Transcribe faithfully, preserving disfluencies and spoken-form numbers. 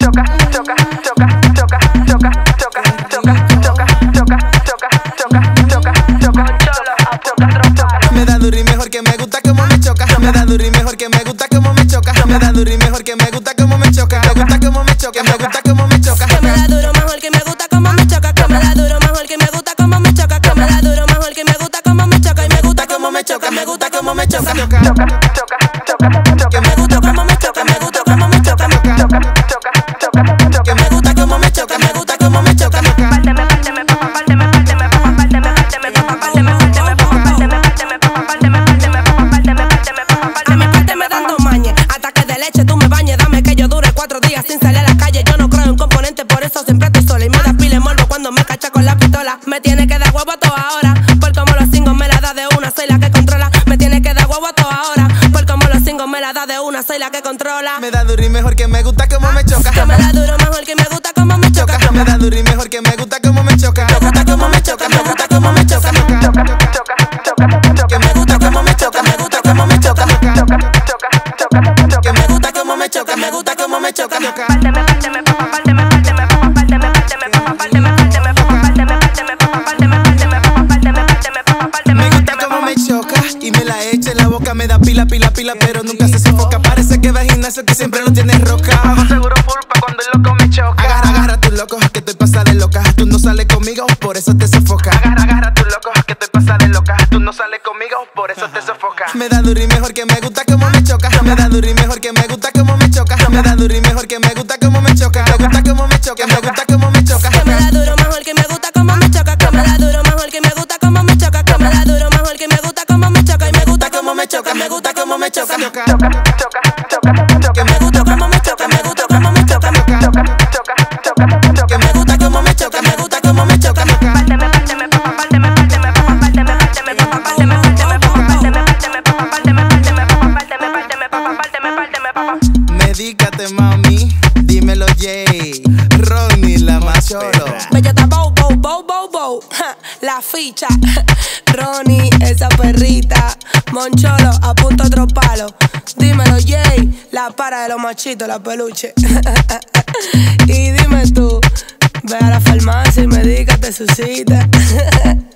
choca, choca, choca, choca, choca, choca, choca, choca, choca, choca, choca, choca, choca, choca. Me da duro y mejor que me gusta como me choca. Me da duro y mejor que me gusta como me choca. Me da duro y mejor que me gusta como me choca. Me gusta como me choca, me gusta como me choca. Que me da duro mejor que me gusta como me choca. Que me da duro mejor que me gusta como me choca. Que me da duro mejor que me gusta como me choca. Y me gusta como me choca, me gusta como me choca. Choca, choca, choca, choca. Que me gusta como me choca, me gusta como me choca. Choca, choca, choca, choca. Que me gusta como me choca, me gusta como me choca. Párteme, párteme, papá, párteme, párteme, papá, párteme, párteme, papá, párteme, párteme, papá, párteme, párteme, papá, párteme, párteme, papá, párteme, párteme, papá, párteme, Párteme dando mañe, ataque de leche, tú me bañes. Dame que yo dure cuatro días sin salir a la calle. Yo no creo en componentes, por eso siempre estoy sola. Y me da pile morbo cuando me cacha con la pistola. Me tiene que dar huevo a toda hora, por como los singos me la da de una, soy la que controla. Me tiene que dar huevo a toda hora, por como los singos me la da de una, soy la que controla. Me da duro y mejor que me gusta como me choca. Que me da duro mejor que me gusta como me choca. Me da duro y mejor que me gusta como me choca. Me gusta como me choca, me gusta como me choca. choca, choca, choca, choca. Que me gusta como me choca, me gusta como me choca. Choca, choca, choca, choca. Que me gusta como me choca, me gusta como me choca. Párteme, párteme, papá, párteme, párteme, papá, párteme, párteme, papá, párteme, párteme, papá, párteme, párteme, papá, párteme, párteme, papá, párteme, párteme, papá, párteme, Me gusta párteme, como papá. me choca y me la echa en la boca. Me da pila, pila, pila, pero nunca se sofoca. Parece que va al gimnasio que siempre lo tienes roca. Hago seguro full pa' cuando el loco me choca. Agarra, agarra tu loco, que estoy pasada de loca. Tú no sales conmigo, por eso te sofoca. Agarra, agarra tu loco, que estoy pasada de loca. Tú no sales conmigo, por eso te sofoca. Me da duro y mejor que me gusta como me choca. Me da duro y mejor que me gusta como me choca. Me da duro y mejor que me gusta como me choca. Me gusta como me choca, me gusta como me choca. Que me da duro mejor que me gusta como me choca. Que me da duro mejor que me gusta como me choca. Que me da duro mejor que me gusta como me choca. Y me gusta como me choca, me gusta como me choca. Choca, choca, choca, choca. Que me gusta como me choca, me gusta como me choca. Choca, choca, choca, choca. Que me gusta como me choca, me gusta como me choca. Párteme, párteme, papá, párteme, párteme, papá, párteme, párteme, papá, párteme, párteme, papá, párteme, párteme, papá, párteme, párteme, papá, párteme, párteme, papá, párteme, párteme, papá. Medícate, mami, dímelo, Jay. Ronnie, la macholo. Bellota bow, bow, bow, bow, bow. Ja, la ficha. Ronnie, esa perrita. Moncholo, a punto otro palo. Dímelo, Jay, la para de los machitos, la peluche. Y dime tú, ve a la farmacia y medícate su cita.